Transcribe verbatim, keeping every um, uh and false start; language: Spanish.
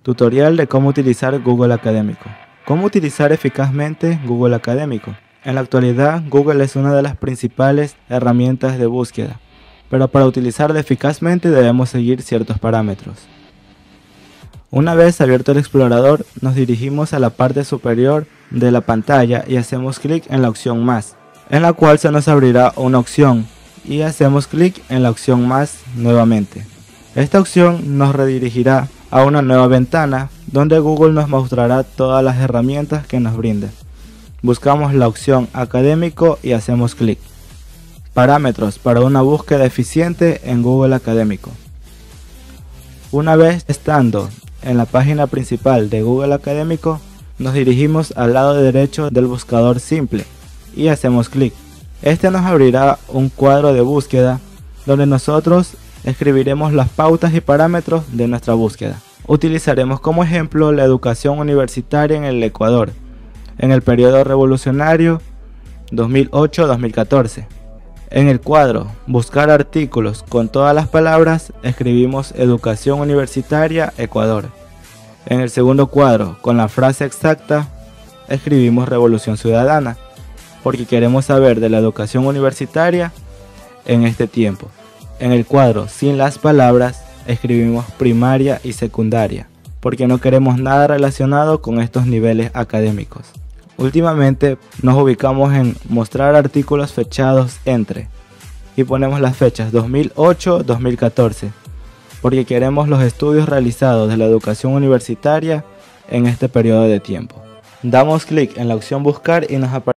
Tutorial de cómo utilizar Google Académico. ¿Cómo utilizar eficazmente Google Académico? En la actualidad, Google es una de las principales herramientas de búsqueda, pero para utilizarla eficazmente debemos seguir ciertos parámetros. Una vez abierto el explorador, nos dirigimos a la parte superior de la pantalla y hacemos clic en la opción Más, en la cual se nos abrirá una opción, y hacemos clic en la opción Más nuevamente. Esta opción nos redirigirá a una nueva ventana donde Google nos mostrará todas las herramientas que nos brinda. Buscamos la opción Académico y hacemos clic. Parámetros para una búsqueda eficiente en Google Académico. Una vez estando en la página principal de Google Académico, nos dirigimos al lado derecho del buscador simple y hacemos clic. Este nos abrirá un cuadro de búsqueda donde nosotros escribiremos las pautas y parámetros de nuestra búsqueda. Utilizaremos como ejemplo la educación universitaria en el Ecuador, en el periodo revolucionario dos mil ocho a dos mil catorce. En el cuadro Buscar artículos con todas las palabras, escribimos Educación Universitaria Ecuador. En el segundo cuadro, con la frase exacta, escribimos Revolución Ciudadana, porque queremos saber de la educación universitaria en este tiempo. En el cuadro sin las palabras, escribimos primaria y secundaria, porque no queremos nada relacionado con estos niveles académicos. Últimamente nos ubicamos en mostrar artículos fechados entre y ponemos las fechas dos mil ocho a dos mil catorce, porque queremos los estudios realizados de la educación universitaria en este periodo de tiempo. Damos clic en la opción Buscar y nos aparece